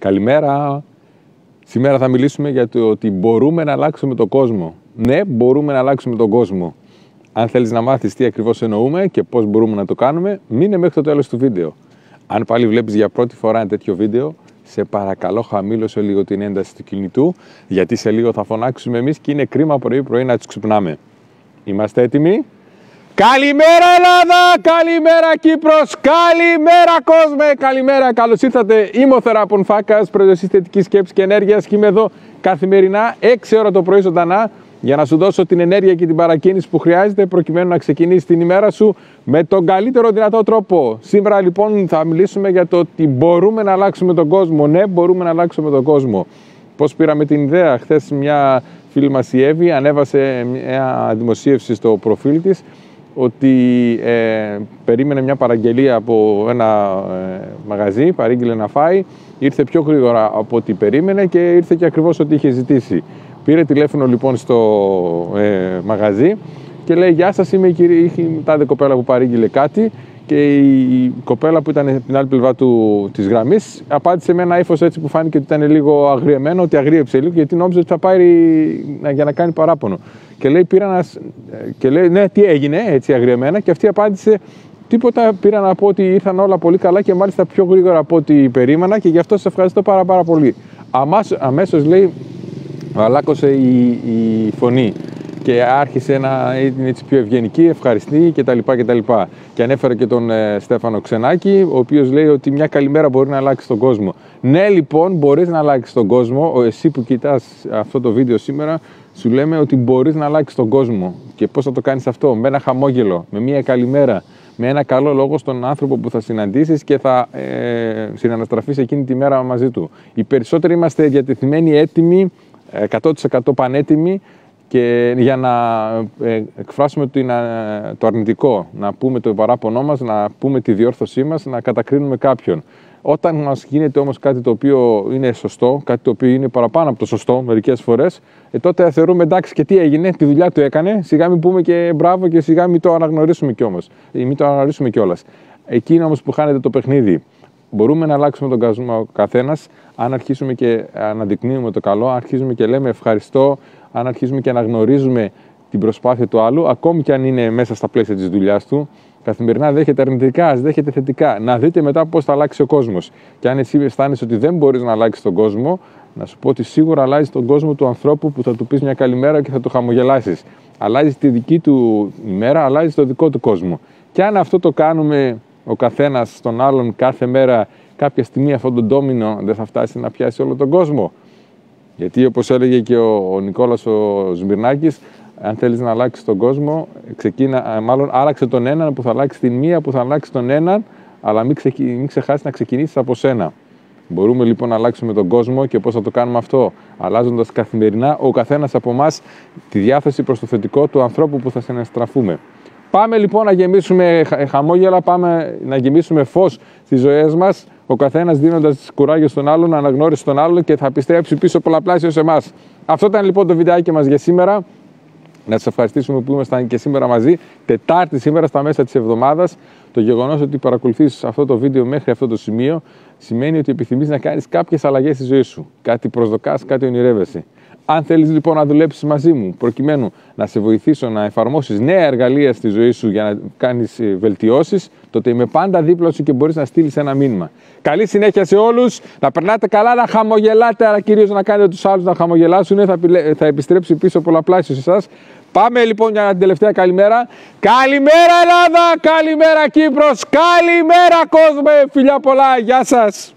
Καλημέρα. Σήμερα θα μιλήσουμε για το ότι μπορούμε να αλλάξουμε τον κόσμο. Ναι, μπορούμε να αλλάξουμε τον κόσμο. Αν θέλεις να μάθεις τι ακριβώς εννοούμε και πώς μπορούμε να το κάνουμε, μείνε μέχρι το τέλος του βίντεο. Αν πάλι βλέπεις για πρώτη φορά ένα τέτοιο βίντεο, σε παρακαλώ χαμήλωσε λίγο την ένταση του κινητού, γιατί σε λίγο θα φωνάξουμε εμείς και είναι κρίμα πρωί-πρωί να τους ξυπνάμε. Είμαστε έτοιμοι? Καλημέρα Ελλάδα, καλημέρα Κύπρος, καλημέρα κόσμε, καλημέρα, καλώς ήρθατε. Είμαι ο Θεράπων Φάκας, προεδρευτής θετικής σκέψης και ενέργειας και είμαι εδώ καθημερινά 6 ώρα το πρωί ζωντανά για να σου δώσω την ενέργεια και την παρακίνηση που χρειάζεται προκειμένου να ξεκινήσεις την ημέρα σου με τον καλύτερο δυνατό τρόπο. Σήμερα λοιπόν θα μιλήσουμε για το ότι μπορούμε να αλλάξουμε τον κόσμο. Ναι, μπορούμε να αλλάξουμε τον κόσμο. Πώς πήραμε την ιδέα? Χθες μια φίλη μας η Εύη ανέβασε μια δημοσίευση στο προφίλ της ότι περίμενε μια παραγγελία από ένα μαγαζί, παρήγγειλε να φάει, ήρθε πιο γρήγορα από ό,τι περίμενε και ήρθε και ακριβώς ό,τι είχε ζητήσει. Πήρε τηλέφωνο λοιπόν στο μαγαζί και λέει «Γεια σας, είμαι η κυρία, τάδε κοπέλα που παρήγγειλε κάτι» και η κοπέλα που ήταν στην άλλη πλευρά της γραμμής απάντησε με ένα ύφος έτσι που φάνηκε ότι ήταν λίγο αγριεμένο, ότι αγρίεψε λίγο γιατί νόμιζε ότι θα πάρει για να κάνει παράπονο. Και λέει, και λέει ναι, τι έγινε, έτσι αγριεμένα, και αυτή απάντησε τίποτα, πήρα να πω ότι ήρθαν όλα πολύ καλά και μάλιστα πιο γρήγορα από ό,τι περίμενα και γι' αυτό σας ευχαριστώ πάρα πολύ. Αμέσως λέει αλλάκωσε η φωνή και άρχισε να είναι έτσι πιο ευγενική, ευχαριστή κτλ. Και ανέφερε και τον Στέφανο Ξενάκη, ο οποίος λέει ότι μια καλημέρα μπορεί να αλλάξει τον κόσμο. Ναι, λοιπόν, μπορείς να αλλάξεις τον κόσμο. Εσύ που κοιτάς αυτό το βίντεο σήμερα, σου λέμε ότι μπορείς να αλλάξεις τον κόσμο. Και πώς θα το κάνεις αυτό? Με ένα χαμόγελο, με μια καλημέρα, με ένα καλό λόγο στον άνθρωπο που θα συναντήσεις και θα συναναστραφείς εκείνη τη μέρα μαζί του. Οι περισσότεροι είμαστε διατεθειμένοι, έτοιμοι, 100% πανέτοιμοι, και για να εκφράσουμε το αρνητικό, να πούμε το παράπονό μας, να πούμε τη διόρθωσή μας, να κατακρίνουμε κάποιον. Όταν μας γίνεται όμως κάτι το οποίο είναι σωστό, κάτι το οποίο είναι παραπάνω από το σωστό μερικές φορές, τότε θεωρούμε εντάξει και τι έγινε, τη δουλειά του έκανε, σιγά μην πούμε και μπράβο και σιγά μην το αναγνωρίσουμε κιόλας. Εκεί είναι όμως που χάνεται το παιχνίδι. Μπορούμε να αλλάξουμε τον κόσμο ο καθένας αν αρχίσουμε και αναδεικνύουμε το καλό, αν αρχίζουμε και λέμε ευχαριστώ, αν αρχίζουμε και αναγνωρίζουμε την προσπάθεια του άλλου, ακόμη και αν είναι μέσα στα πλαίσια της δουλειάς του. Καθημερινά δέχεται αρνητικά, ας δέχεται θετικά. Να δείτε μετά πώς θα αλλάξει ο κόσμος. Και αν εσύ αισθάνεσαι ότι δεν μπορείς να αλλάξεις τον κόσμο, να σου πω ότι σίγουρα αλλάζει τον κόσμο του ανθρώπου που θα του πεις μια καλημέρα και θα του χαμογελάσεις. Αλλάζει τη δική του ημέρα, αλλάζει το δικό του κόσμο. Και αν αυτό το κάνουμε ο καθένας στον άλλον κάθε μέρα, κάποια στιγμή αυτό το ντόμινο δεν θα φτάσει να πιάσει όλο τον κόσμο? Γιατί όπως έλεγε και ο Νικόλας ο Σμυρνάκης, αν θέλεις να αλλάξεις τον κόσμο, άλλαξε τον έναν που θα αλλάξει την μία που θα αλλάξει τον έναν, αλλά μην ξεχάσεις να ξεκινήσεις από σένα. Μπορούμε λοιπόν να αλλάξουμε τον κόσμο και πώς θα το κάνουμε αυτό? Αλλάζοντας καθημερινά ο καθένας από εμάς τη διάθεση προς το θετικό του ανθρώπου που θα συναστραφούμε. Πάμε λοιπόν να γεμίσουμε χαμόγελα, πάμε να γεμίσουμε φως στις ζωές μας, ο καθένας δίνοντας κουράγιο στον άλλον, αναγνώριση στον άλλον και θα επιστρέψει πίσω πολλαπλάσιο σε εμάς. Αυτό ήταν λοιπόν το βιντεάκι μας για σήμερα. Να σας ευχαριστήσουμε που ήμασταν και σήμερα μαζί. Τετάρτη σήμερα στα μέσα της εβδομάδας. Το γεγονός ότι παρακολουθείς αυτό το βίντεο μέχρι αυτό το σημείο σημαίνει ότι επιθυμείς να κάνεις κάποιες αλλαγές στη ζωή σου. Κάτι προσδοκάς, κάτι ονειρεύεσαι. Αν θέλεις λοιπόν να δουλέψεις μαζί μου προκειμένου να σε βοηθήσω να εφαρμόσεις νέα εργαλεία στη ζωή σου για να κάνεις βελτιώσεις, τότε είμαι πάντα δίπλα σου και μπορείς να στείλεις ένα μήνυμα. Καλή συνέχεια σε όλους, να περνάτε καλά, να χαμογελάτε, αλλά κυρίως να κάνετε τους άλλους να χαμογελάσουν, θα επιστρέψει πίσω πολλαπλάσιο σε εσάς. Πάμε λοιπόν για την τελευταία καλημέρα. Καλημέρα Ελλάδα, καλημέρα Κύπρος, καλημέρα κόσμε, φιλιά πολλά, γεια σας.